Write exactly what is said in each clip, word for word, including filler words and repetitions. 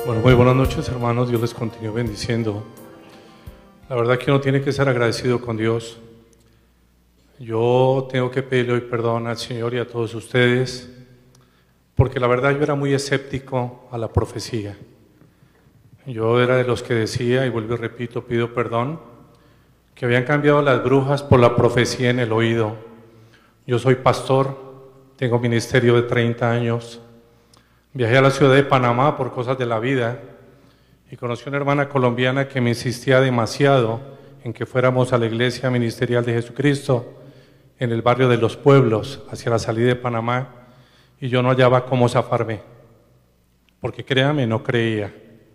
Bueno, muy buenas noches, hermanos. Dios les continúe bendiciendo. La verdad que uno tiene que ser agradecido con Dios. Yo tengo que pedirle hoy perdón al Señor y a todos ustedes, porque la verdad yo era muy escéptico a la profecía. Yo era de los que decía, y vuelvo y repito, pido perdón, que habían cambiado las brujas por la profecía en el oído. Yo soy pastor, tengo ministerio de treinta años. Viajé a la ciudad de Panamá por cosas de la vida y conocí a una hermana colombiana que me insistía demasiado en que fuéramos a la iglesia ministerial de Jesucristo en el barrio de Los Pueblos, hacia la salida de Panamá, y yo no hallaba cómo zafarme, porque créame, no creía.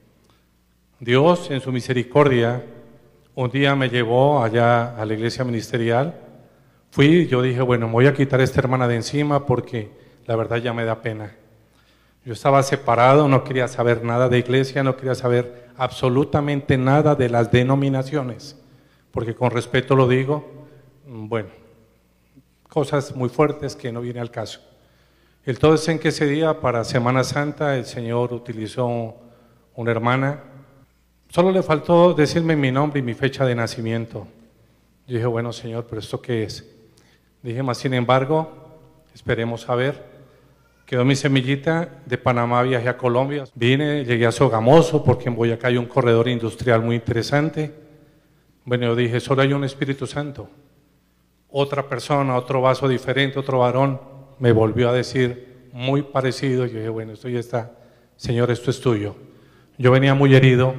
Dios, en su misericordia, un día me llevó allá a la iglesia ministerial. Fui y yo dije, bueno, me voy a quitar a esta hermana de encima porque la verdad ya me da pena. Yo estaba separado, no quería saber nada de iglesia, no quería saber absolutamente nada de las denominaciones, porque con respeto lo digo, bueno, cosas muy fuertes que no viene al caso. El todo es en que ese día, para Semana Santa, el Señor utilizó una hermana. Solo le faltó decirme mi nombre y mi fecha de nacimiento. Yo dije, bueno, Señor, ¿pero esto qué es? Dije, más sin embargo, esperemos a ver. Quedó mi semillita, de Panamá viajé a Colombia, vine, llegué a Sogamoso, porque en Boyacá hay un corredor industrial muy interesante. Bueno, yo dije, solo hay un Espíritu Santo. Otra persona, otro vaso diferente, otro varón, me volvió a decir muy parecido. Yo dije, bueno, esto ya está, Señor, esto es tuyo. Yo venía muy herido,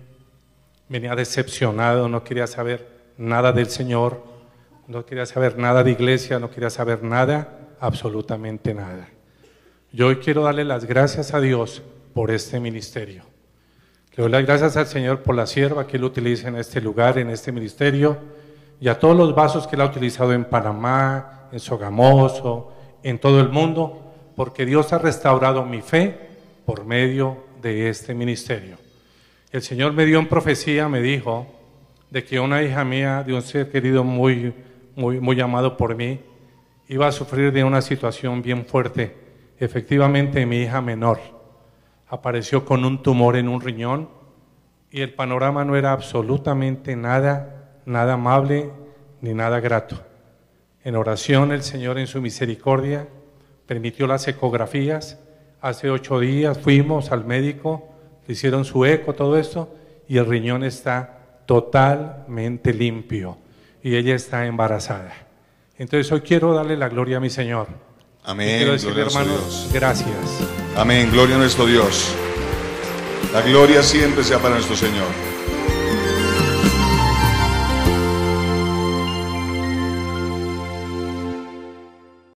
venía decepcionado, no quería saber nada del Señor, no quería saber nada de iglesia, no quería saber nada, absolutamente nada. Yo hoy quiero darle las gracias a Dios por este ministerio. Le doy las gracias al Señor por la sierva que Él utiliza en este lugar, en este ministerio, y a todos los vasos que Él ha utilizado en Panamá, en Sogamoso, en todo el mundo, porque Dios ha restaurado mi fe por medio de este ministerio. El Señor me dio en profecía, me dijo, de que una hija mía, de un ser querido muy, muy, muy amado por mí, iba a sufrir de una situación bien fuerte. Efectivamente, mi hija menor apareció con un tumor en un riñón y el panorama no era absolutamente nada, nada amable ni nada grato. En oración, el Señor en su misericordia permitió las ecografías. Hace ocho días fuimos al médico, le hicieron su eco, todo esto, y el riñón está totalmente limpio y ella está embarazada. Entonces hoy quiero darle la gloria a mi Señor. Amén. Quiero decirle, Gloria hermanos, gracias. Amén. Gloria a nuestro Dios. La gloria siempre sea para nuestro Señor.